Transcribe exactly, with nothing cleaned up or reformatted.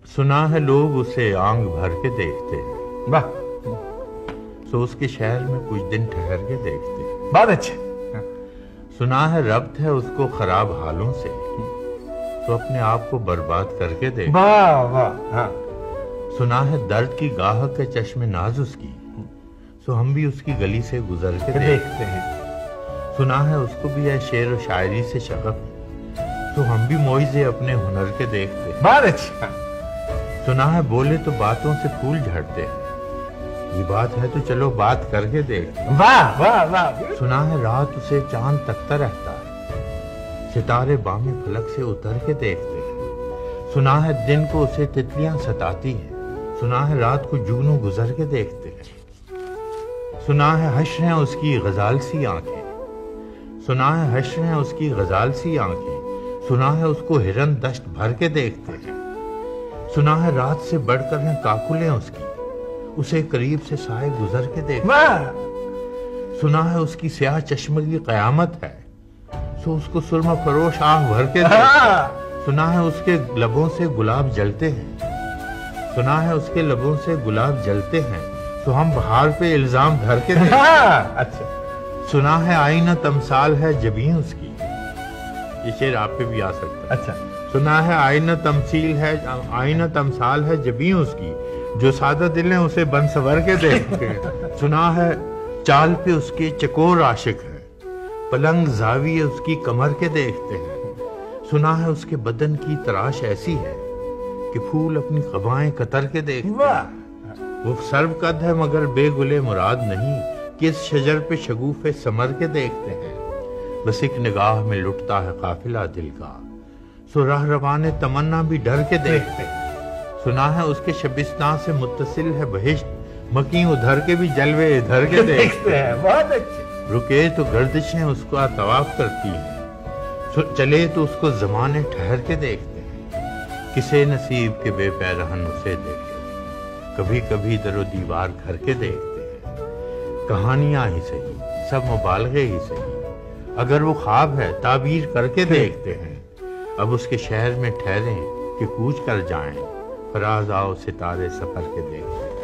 سنا ہے لوگ اسے آنکھ بھر کے دیکھتے ہیں، واہ، سو اس کے شہر میں کچھ دن ٹھہر کے دیکھتے ہیں۔ بہت اچھے۔ سنا ہے ربط ہے اس کو خراب حالوں سے، تو اپنے آپ کو برباد کر کے دیکھ۔ واہ واہ، ہاں۔ سنا ہے درد کی گاہک کے چشم ناز اس کی، سو ہم بھی اس کی گلی سے گزر کے دیکھتے ہیں۔ سنا ہے اس کو بھی ہے شعر و شاعری سے شغف، تو ہم بھی معجزے اپنے ہنر کے دیکھتے ہیں۔ بہت اچھا۔ سنا ہے بولے تو باتوں سے پھول جھڑتے ہیں، یہ بات ہے تو چلو بات کر کے دیکھتے ہیں۔ واہ واہ واہ۔ سنا ہے رات اسے چاند تکتا رہتا ہے، ستارے بام فلک سے اتر کے دیکھتے ہیں۔ سنا ہے دن کو اسے تتلیاں ستاتی ہیں، سنا ہے رات کو جگنوں گزر کے دیکھتے ہیں۔ سنا ہے حشر ہیں اس کی غزال سی آنکھیں، سنا ہے حشر ہیں اس کی غزال سی آنکھیں، سنا ہے اس کو ہرن دشت بھر کے دیکھتے ہیں۔ سنا ہے رات سے بڑھ کر ہیں کاکلیں اس کی، اسے قریب سے سائے گزر کے دیکھتے ہیں۔ سنا ہے اس کی سیاہ چشمگی قیامت ہے، سو اس کو سرمہ فروش آنکھ بھر کے دیکھتے ہیں۔ سنا ہے اس کے لبوں سے گلاب جلتے ہیں، سنا ہے اس کے لبوں سے گلاب جلتے ہیں، تو ہم بہار پہ الزام دھر کے دیکھتے ہیں۔ اچھا۔ سنا ہے آئینہ تمثال ہے جبیں اس کی، یہ شعر آپ پہ بھی آ سکتا ہے۔ اچھا۔ سنا ہے آئینہ تمثیل ہے آئینہ تمثال ہے جبیں اس کی، جو سادہ دل ہیں اسے بن سور کے دیکھتے ہیں۔ سنا ہے چال پہ اس کے چکور عاشق ہے، پلنگ زاویے اس کی کمر کے دیکھتے ہیں۔ سنا ہے اس کے بدن کی تراش ایسی ہے کہ پھول اپنی قبائیں قطر کے دیکھتے ہیں۔ وہ سرو قد ہے مگر بے گلے مراد نہیں، کس شجر پہ شگوف ثمر کے دیکھتے ہیں۔ بس ایک نگاہ میں لٹتا ہے قافلہ دل کا، سو راہ روان تمنا بھی ڈر کے دیکھتے ہیں۔ سنا ہے اس کے شبستان سے متصل ہے بہشت، مکیں ادھر کے بھی جلوے ادھر کے دیکھتے ہیں۔ بہت اچھے۔ رکے تو گردشیں اس کا طواف کرتی ہیں، چلے تو اس کو زمانے ٹھہر کے دیکھتے ہیں۔ کسے نصیب کے بے پیرہن اسے دیکھے، کبھی کبھی در و دیوار گھر کے دیکھتے ہیں۔ کہانیاں ہی صحیح، سب مبالغے ہی صحیح، اگر وہ خواب ہے تعبیر کر کے دیکھتے ہیں۔ اب اس کے شہر میں ٹھہریں کہ کوچ کر جائیں، فراز آؤ ستارے سفر کے دیکھتے ہیں۔